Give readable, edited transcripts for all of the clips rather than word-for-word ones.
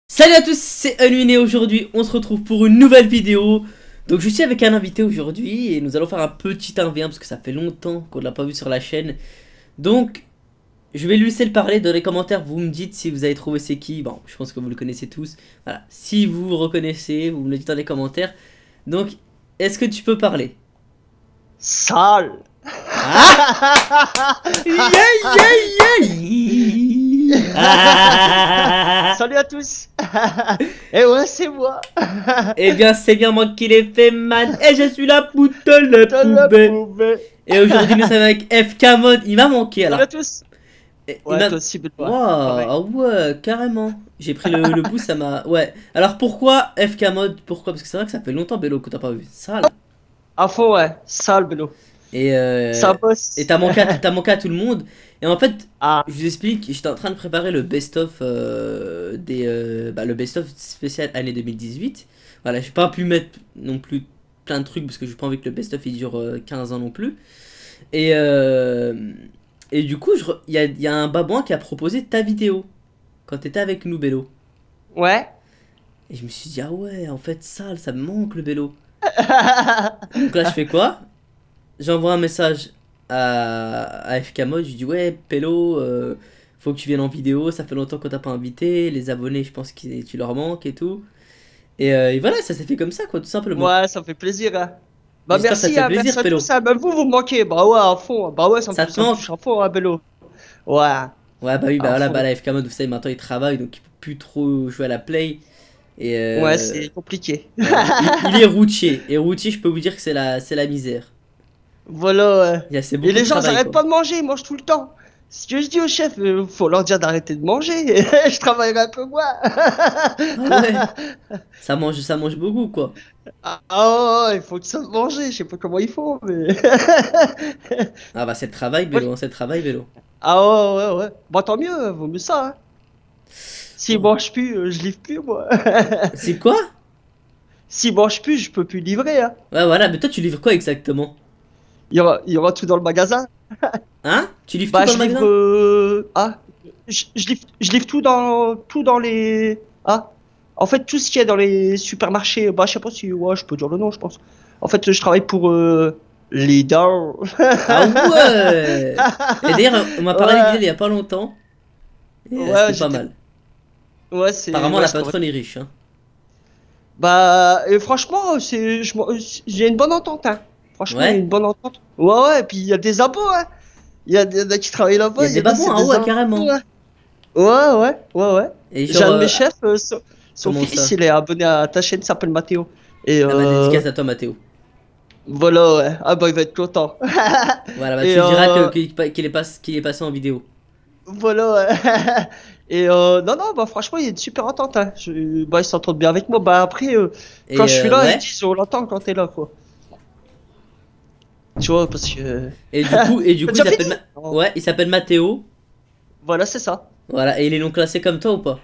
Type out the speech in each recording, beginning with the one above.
Salut à tous, c'est Unwin et aujourd'hui on se retrouve pour une nouvelle vidéo. Donc je suis avec un invité aujourd'hui et nous allons faire un petit 1v1 parce que ça fait longtemps qu'on ne l'a pas vu sur la chaîne. Donc je vais lui laisser le parler, dans les commentaires vous me dites si vous avez trouvé c'est qui. Bon, je pense que vous le connaissez tous. Voilà, si vous reconnaissez, vous me le dites dans les commentaires. Donc est-ce que tu peux parler? Sale. Ah Salut à tous. Et ouais, c'est moi. Eh bien c'est bien moi qui l'ai fait, man. Et je suis la poutelle de poubelle. Et aujourd'hui nous sommes avec FK Mode. Il m'a manqué alors. Salut à tous. Ouais, toi aussi, belle Wow, ah ouais, carrément. J'ai pris le boost, ça m'a... Ouais. Alors pourquoi FK Mode? Pourquoi? Parce que c'est vrai que ça fait longtemps, Bello, que t'as pas vu. Sale. À fond, ouais. Sale, Bélo. Et Ça bosse. et t'as manqué à tout le monde. Et en fait, Ah, je vous explique, j'étais en train de préparer le best-of le best-of spécial année 2018. Voilà, j'ai pas pu mettre non plus plein de trucs parce que j'ai pas envie que le best-of il dure 15 ans non plus. Et et du coup, il y a un babouin qui a proposé ta vidéo quand t'étais avec nous, Bello. ouais. Et je me suis dit, ah ouais, en fait, ça me manque le Bello. Donc là, je fais quoi? J'envoie un message à FK Mode, je lui dis, ouais, Pello, faut que tu viennes en vidéo, ça fait longtemps qu'on t'a pas invité, les abonnés, je pense que tu leur manques et tout. Et voilà, ça s'est fait comme ça, quoi, tout simplement. Ouais, ça me fait plaisir, hein. Bah, J'espère que ça te merci, fait hein, plaisir, merci à Pello. tous, hein. Même vous me manquez. Bah, ouais, à fond. Bah, ouais, Ça te ça me manque? touche à fond, hein, Bélo. Ouais, Ouais, bah oui, bah à voilà, bah fond. là, FK Mode, vous savez, maintenant il travaille, donc il peut plus trop jouer à la play. Et Ouais, c'est compliqué. voilà, il est routier. Et routier, je peux vous dire que c'est la misère. Voilà, ouais. C'est Et beaucoup de les gens, ils travail, arrêtent quoi. pas de manger, ils mangent tout le temps. Ce que je dis au chef, faut leur dire d'arrêter de manger. Je travaillerai un peu moins. Ah ouais, ça mange beaucoup, quoi. Ah, il faut que ça se mange. Je sais pas comment il faut, mais. Ah bah c'est le travail, Moi, Bello, hein, c'est le travail, Bello. ah, ouais, ouais, ouais. Bah, tant mieux, vaut mieux ça, hein. S'ils Oh. mangent plus, je livre plus, moi. C'est quoi? S'ils mangent plus, je peux plus livrer, hein. Ouais, voilà, mais toi tu livres quoi exactement? Il y aura tout dans le magasin. Hein? Tu livres tout Bah, dans le je livre. magasin? Ah, je livre tout dans les. Ah, en fait, tout ce qu'il y a dans les supermarchés. Bah, je sais pas si. Ouais, je peux dire le nom, je pense. En fait, je travaille pour Lidl. Ah ouais! Et d'ailleurs, on m'a parlé Ouais, d'idée il y a pas longtemps. Et ouais, c'était pas j'étais. mal. Ouais, c'est. Apparemment, Ouais, la c'est pas mal. patronne est riche, hein. Bah, et franchement, j'ai une bonne entente, hein. Franchement, il y a Ouais? une bonne entente. Ouais, ouais, et puis il y a des abos, hein. Il y en a qui travaillent Il y là-bas, a il y des en a, babons, c'est ah des ouais, abos, carrément. hein. Ouais, ouais, ouais, ouais. Et J'ai genre, un de mes chefs, son comment fils, ça? il est abonné à ta chaîne, il s'appelle Mathéo. Et Ah bah, dédicace à toi, Mathéo. voilà, ouais. Ah bah, il va être content. Voilà, bah Et tu lui diras qu'il est passé en vidéo. voilà, ouais. Et non, non, bah franchement, il y a une super entente, hein. Bah, ils s'entendent bien avec moi. Bah après, quand Et je suis là, ils ouais. disent on l'entend quand t'es là, quoi. Tu vois, parce que. Et du T'as coup, déjà fini? Non. Ouais, il s'appelle Mathéo. Voilà, c'est ça. Voilà, et il est non classé comme toi ou pas?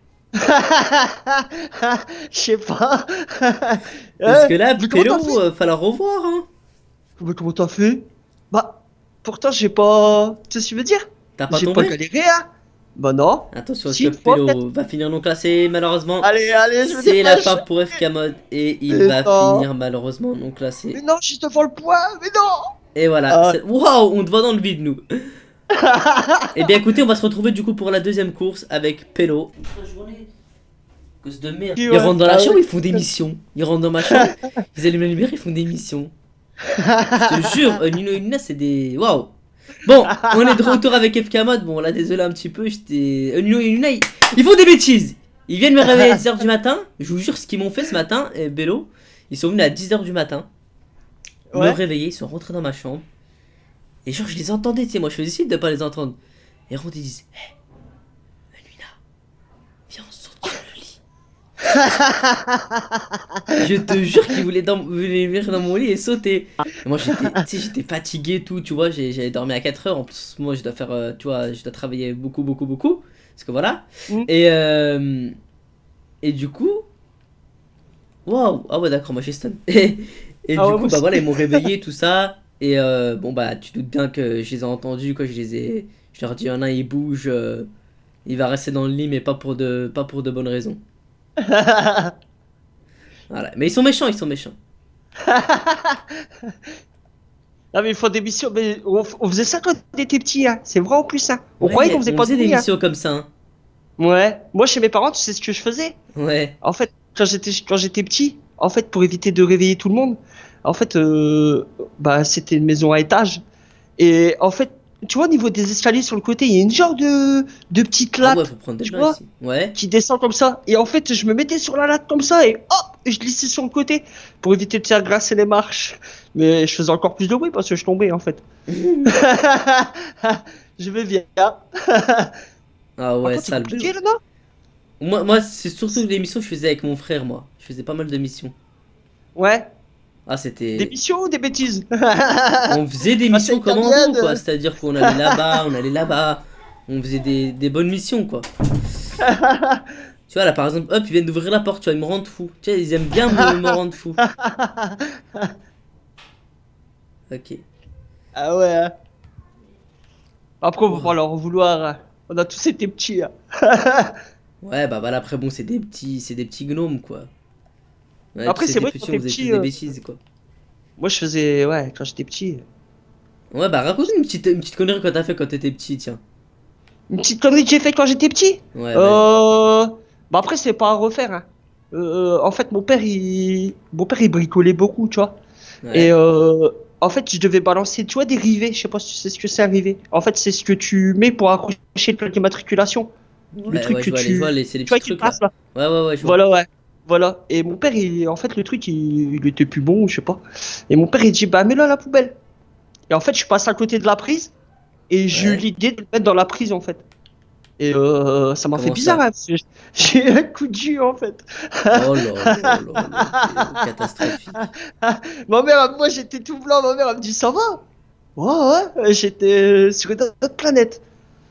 Je sais pas. Parce que là, Mais comment t'as Pélo, fait? falloir revoir, hein. Mais comment t'as fait? Bah, pourtant, j'ai pas. Tu sais ce que je veux dire? T'as pas J'ai pas tombé? galéré, hein? Bah, non. Attention, parce Si, que une fois, peut-être. Pélo va finir non classé, malheureusement. Allez, allez, je me C'est la fin dépêche. pour FK Mode et il Mais va non. finir malheureusement non classé. Mais non, je suis devant le point. Mais non. Et voilà. Ah. Waouh, on te voit dans le vide, nous. Eh bien, écoutez, on va se retrouver du coup pour la deuxième course avec Pélo. Cause de merde. Puis, Ils ouais. rentrent dans la Ah chambre, ouais. ils font des missions. Ils rentrent dans ma chambre, ils allument la lumière, ils font des missions. Je te jure, Nino et Nina, c'est des. Waouh! Bon, on est de retour avec FK Mode. Bon, là, désolé un petit peu, j'étais. Nino et Nina, ils font des bêtises! Ils viennent me réveiller à 10h du matin. Je vous jure, ce qu'ils m'ont fait ce matin, Bello, ils sont venus à 10h du matin, me Ouais. réveiller, ils sont rentrés dans ma chambre. Et genre, je les entendais, tu sais, moi je faisais signe de pas les entendre. Et rentrent, ils disent: hé, Nina, viens, on saute sur le lit. Je te jure qu'ils voulaient venir dans mon lit et sauter. Et moi j'étais fatigué et tout, tu vois, j'avais dormi à 4 heures. En plus, moi je dois faire, tu vois, je dois travailler beaucoup, beaucoup, beaucoup. Parce que voilà. Mm. Et, euh, et du coup, waouh, ah ouais, d'accord, moi j'ai stun. Et Ah du ouais, coup, moi bah aussi. voilà, ils m'ont réveillé, tout ça. Et bon, bah tu doutes bien que je les ai entendus, quoi, je leur dis, il y en a un, il bouge, il va rester dans le lit, mais pas pour de bonnes raisons. Voilà. Mais ils sont méchants, ils sont méchants. Non, mais il faut des missions. Mais on faisait ça quand on était petit, hein. C'est vrai en plus, hein. On croyait qu'on Ouais, faisait on pas de faisait des bruit, hein. missions comme ça, hein. Ouais. Moi, chez mes parents, tu sais ce que je faisais? Ouais. En fait, quand j'étais petit, en fait, pour éviter de réveiller tout le monde, en fait, bah, c'était une maison à étage. Et en fait, tu vois, au niveau des escaliers sur le côté, il y a une genre de petite Ah ouais, latte, faut prendre des tu bains vois, ici. Ouais. qui descend comme ça. Et en fait, je me mettais sur la latte comme ça et hop, je glissais sur le côté pour éviter de faire grincer les marches. Mais je faisais encore plus de bruit parce que je tombais en fait. Je vais bien. Ah Par ouais, contre, c'est sale compliqué vélo. là, non? Moi c'est surtout des missions que je faisais avec mon frère, moi. Je faisais pas mal de missions. Ouais. Ah, Des c'était. missions ou des bêtises? On faisait des Ah, c'est missions commando, italienne. quoi. C'est-à-dire qu'on allait là-bas, on allait là-bas. On faisait des bonnes missions, quoi. Tu vois, là, par exemple, hop, ils viennent d'ouvrir la porte, tu vois, ils me rendent fou. Tu vois, ils aiment bien me rendre fou. Ok. Ah ouais, hein. Après, on va pas Ouah. leur en vouloir, hein. On a tous été petits, hein. Ouais, bah voilà, après, bon, c'est des petits gnomes, quoi. Ouais, tous Après, c'est c'était vrai que quand petits, on t'es faisait tous petit, des bêtises, quoi. moi je faisais, ouais, quand j'étais petit. Ouais, bah raconte une petite connerie que t'as fait quand t'étais petit, tiens. Une petite connerie que j'ai fait quand j'étais petit. Ouais, vas-y. Euh... Bah après, c'est pas à refaire, hein. En fait, mon père, il bricolait beaucoup, tu vois. Et Ouais. en fait, je devais balancer, tu vois, des rivets. Je sais pas si tu sais ce que c'est un rivet. En fait, c'est ce que tu mets pour accrocher le plaque d'immatriculation. Le Ouais, truc ouais, que je vois, tu, c'est les tu vois, petits qui trucs, là. passe là. Ouais, ouais, ouais, je vois. Voilà, ouais. Voilà. Et mon père, en fait, le truc, il était plus bon, je sais pas. Et mon père, il dit, bah, mets-le à la poubelle. Et en fait, je passe à côté de la prise et j'ai eu Ouais. l'idée de le mettre dans la prise, en fait. Et ça m'a fait Comment bizarre, ça? hein, parce que j'ai eu un coup de jus, en fait. Oh là là là là, t'es catastrophique. Ma mère, moi, j'étais tout blanc. Ma mère, elle me dit, ça va? Ouais, ouais, j'étais sur une autre planète.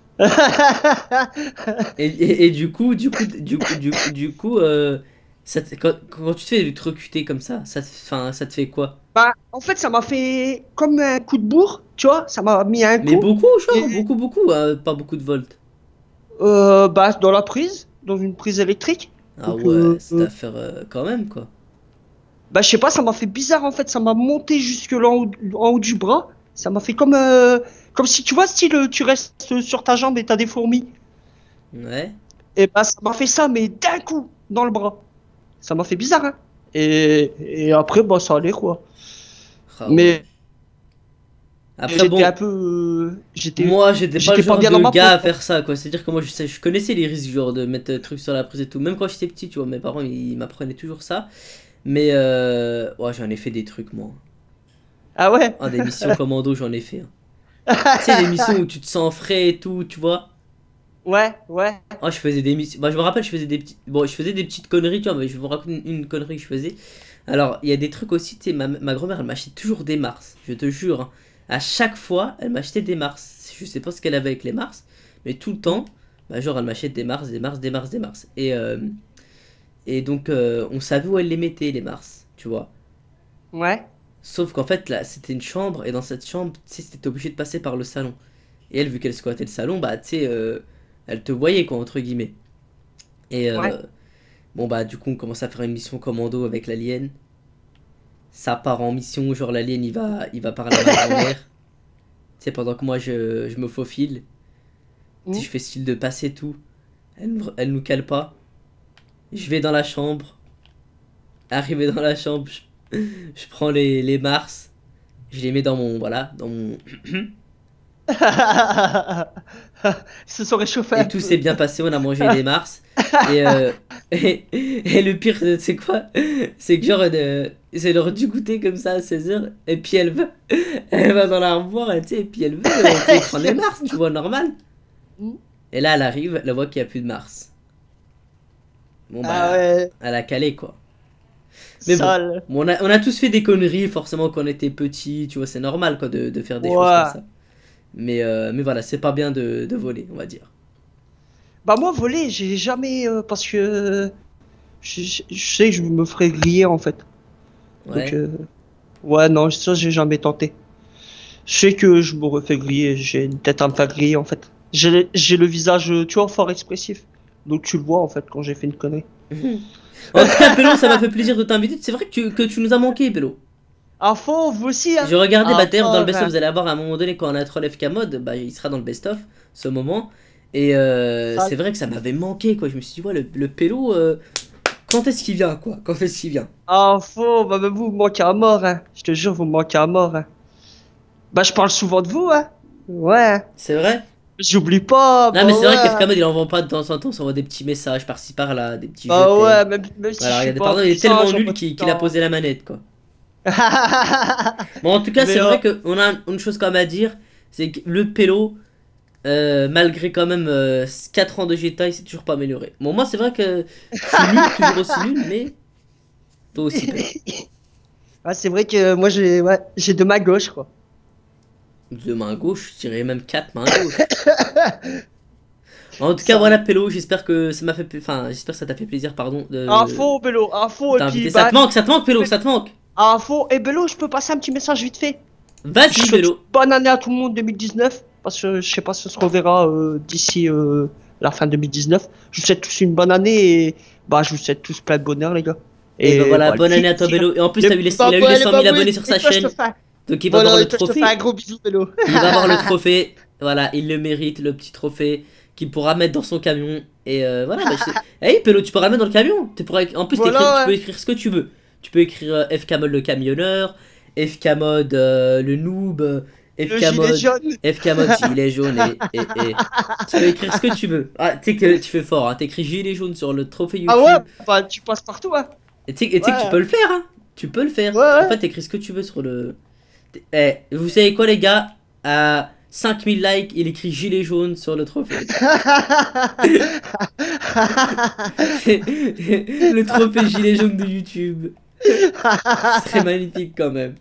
Et du coup, quand tu te fais électrocuter comme ça te fait quoi? Bah, en fait, ça m'a fait comme un coup de bourre, tu vois, ça m'a mis un Mais coup. beaucoup, Et genre, beaucoup, pas beaucoup de volts. bah, dans la prise, dans une prise électrique. Ah Donc, ouais, c'est à faire quand même, quoi. bah, je sais pas, ça m'a fait bizarre en fait, ça m'a monté jusque là en haut du bras. Ça m'a fait comme si tu vois, style, tu restes sur ta jambe et t'as des fourmis. Ouais. Et bah, ça m'a fait ça, mais d'un coup, dans le bras. Ça m'a fait bizarre, hein. Et après, bah, ça allait quoi. Ah ouais. Mais Après, j'étais un bon, peu. moi, j'étais pas le J'étais pas genre bien dans de ma peau, gars à quoi. faire ça, quoi. C'est-à-dire que moi, je connaissais les risques, genre, de mettre trucs sur la prise et tout. Même quand j'étais petit, tu vois, mes parents, ils m'apprenaient toujours ça. Mais, ouais, j'en ai fait des trucs, moi. Ah ouais? Ah, des missions commando, j'en ai fait, hein. Tu sais, les missions où tu te sens frais et tout, tu vois. Ouais, ouais. Ah, je faisais des missions. Bah, je me rappelle, je faisais des petits. Bon, je faisais des petites conneries, tu vois, mais je vais vous raconter une connerie que je faisais. Alors, il y a des trucs aussi, tu sais, ma grand-mère, elle m'achetait toujours des Mars. Je te jure, hein. À chaque fois, elle m'achetait des Mars. Je sais pas ce qu'elle avait avec les Mars, mais tout le temps, bah, genre, elle m'achetait des Mars, des Mars, des Mars, des Mars. Et donc, on savait où elle les mettait, les Mars, tu vois. Ouais. Sauf qu'en fait, là, c'était une chambre, et dans cette chambre, tu sais, c'était obligé de passer par le salon. Et elle, vu qu'elle squattait le salon, bah, tu sais, elle te voyait, quoi, entre guillemets. Et Ouais. bon, bah, du coup, on commence à faire une mission commando avec l'alien. Ça part en mission, genre, l'alien, il va parler à ma grand-mère. Tu sais, pendant que moi, je me faufile. Tu sais, Hmm. je fais style de passer tout. Elle nous cale pas. Je vais dans la chambre. Arrivé dans la chambre, je prends les Mars. Je les mets dans mon, voilà, dans mon... Ils se sont réchauffés Et un tout s'est peu. bien passé, on a mangé des Mars. Et, et le pire, c'est quoi? C'est que genre, c'est l'heure du goûter comme ça à 16h. Et puis elle va dans l'armoire, tu sais, et puis elle veut, tu sais, prendre les Mars, tu vois, normal. Hmm. Et là, elle arrive, elle voit qu'il n'y a plus de Mars. Bon, Ah bah, ouais, elle a calé, quoi. Mais bon, sale. on a tous fait des conneries, forcément, quand on était petit, tu vois, c'est normal, quoi, de faire des choses comme Ouais. ça. Mais voilà, c'est pas bien de voler, on va dire. Bah moi, voler, j'ai jamais... parce que je sais que je me ferais griller, en fait. Donc, Ouais. ouais, non, ça, j'ai jamais tenté. Je sais que je me refais griller, j'ai une tête à me faire griller, en fait. J'ai le visage, tu vois, fort expressif. Donc tu le vois, en fait, quand j'ai fait une connerie. En tout cas, Pélo, ça m'a fait plaisir de t'inviter. C'est vrai que tu nous as manqué, Pélo. À fond, vous aussi, hein. Je regardais, bah À d'ailleurs, dans le fond, best-of, hein. vous allez avoir à un moment donné, quand on a troll FK mode, bah il sera dans le best-of, ce moment. Et Ça- c'est vrai que ça m'avait manqué, quoi. Je me suis dit, ouais, le Pélo, quand est-ce qu'il vient, quoi? Quand est-ce qu'il vient? À fond, bah, vous me manquez à mort, hein. Je te jure, vous me manquez à mort, hein. Bah, je parle souvent de vous, hein. Ouais, hein. C'est vrai? J'oublie pas, Non, bah mais c'est vrai qu'FK ouais. mode, il envoie pas de temps en temps, ça envoie des petits messages par-ci par-là, des petits je Bah t'aime. ouais, même si je Voilà, suis regardez, pas pardon, il est présent, tellement nul j'envoie tout le qu'il a temps. posé la manette, quoi. Bon, en tout cas, Mais c'est vrai qu'on a une chose quand même à dire, c'est que le Pélo, malgré quand même 4 ans de GTA, il s'est toujours pas amélioré. Bon, moi, c'est vrai que je suis nul, toujours aussi nul, mais toi aussi, Pélo. ah, c'est vrai que moi j'ai deux mains gauche quoi. Deux mains gauche, je dirais même 4 mains gauche. En tout cas, Ça, voilà, Pélo, j'espère que ça m'a fait, enfin, j'espère que ça t'a fait plaisir, pardon, info Bello, de info et puis t'inviter. bah Ça te manque, Pélo, ça te manque. info et Bello, je peux passer un petit message vite fait. Je Vas-y, souhaite une Pélo. bonne année à tout le monde 2019 parce que je sais pas si on se reverra d'ici la fin 2019. Je vous souhaite tous une bonne année et bah je vous souhaite tous plein de bonheur les gars. Et ben Et voilà, bah bonne année à toi, Pélo. Et en plus, les il a eu les babouets, 100 000 abonnés sur et sa toi je te chaîne, fais donc il va avoir voilà, le et toi je te fais un trophée. gros bisou Bello. Il va avoir le trophée, voilà, il le mérite, le petit trophée qu'il pourra mettre dans son camion. Et voilà, bah, hey, Pélo, tu pourras le mettre dans le camion. En plus, tu Voilà peux ouais. écrire ce que tu veux. Tu peux écrire FK mode le camionneur, FK mode le noob, Le FK gilet mode, jaune. FK mode gilet jaune et. Tu peux écrire ce que tu veux. Ah, tu sais que tu fais fort, hein. T'écris gilet jaune sur le trophée Ah ouais, YouTube. bah tu passes partout hein. Et tu sais que tu Ouais. peux le faire, hein. Tu peux le faire. Ouais, En ouais. fait, t'écris ce que tu veux sur le. Eh, vous savez quoi, les gars? À 5000 likes, il écrit gilet jaune sur le trophée. Le trophée gilet jaune de YouTube. Ce serait magnifique quand même.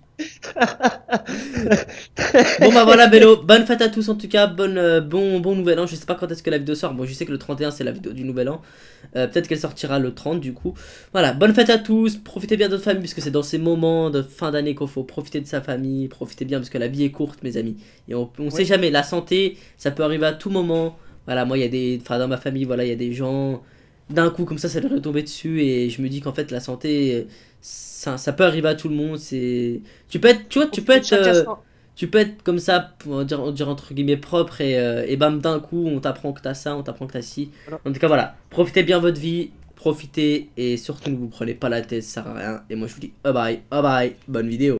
Bon bah voilà Bello, bonne fête à tous en tout cas, bon nouvel an, je sais pas quand est-ce que la vidéo sort, moi je sais que le 31 c'est la vidéo du nouvel an, peut-être qu'elle sortira le 30 du coup. Voilà, bonne fête à tous, profitez bien de votre famille puisque c'est dans ces moments de fin d'année qu'il faut profiter de sa famille, profitez bien parce que la vie est courte mes amis, et on sait Oui. jamais, la santé ça peut arriver à tout moment, voilà moi il y a des, enfin dans ma famille voilà il y a des gens, d'un coup comme ça leur est tombé dessus et je me dis qu'en fait la santé, ça peut arriver à tout le monde, c'est... Tu peux être, tu vois, Profitez de chaque instant. tu peux être comme ça, on dire entre guillemets propre et bam d'un coup on t'apprend que t'as ça, on t'apprend que t'as ci. Voilà. En tout cas voilà, profitez bien votre vie, profitez et surtout ne vous prenez pas la tête, ça sert à rien. Et moi je vous dis bye bye, bonne vidéo.